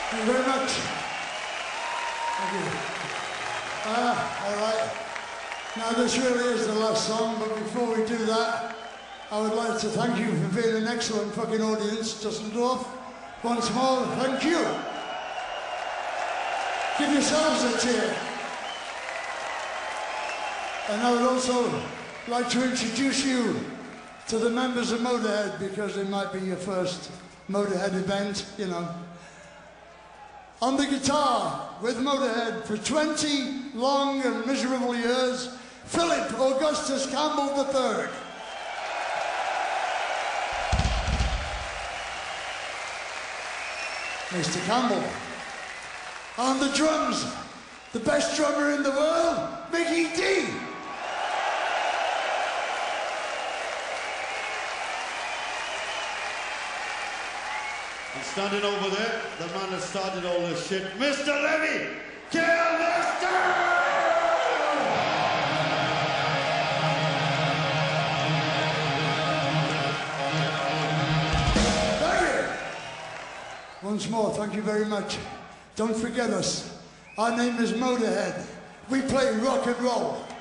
Thank you very much. Thank you. All right. Now this really is the last song, but before we do that, I would like to thank you for being an excellent fucking audience, Dusseldorf. Once more, thank you. Give yourselves a cheer. And I would also like to introduce you to the members of Motorhead, because it might be your first Motorhead event, you know. On the guitar with Motorhead for 20 long and miserable years, Philip Augustus Campbell III. Mr. Campbell. On the drums, the best drummer in the world, Mickey D. And standing over there, the man that started all this shit, Mr. Lemmy Kilmister! Once more, thank you very much. Don't forget us. Our name is Motorhead. We play rock and roll.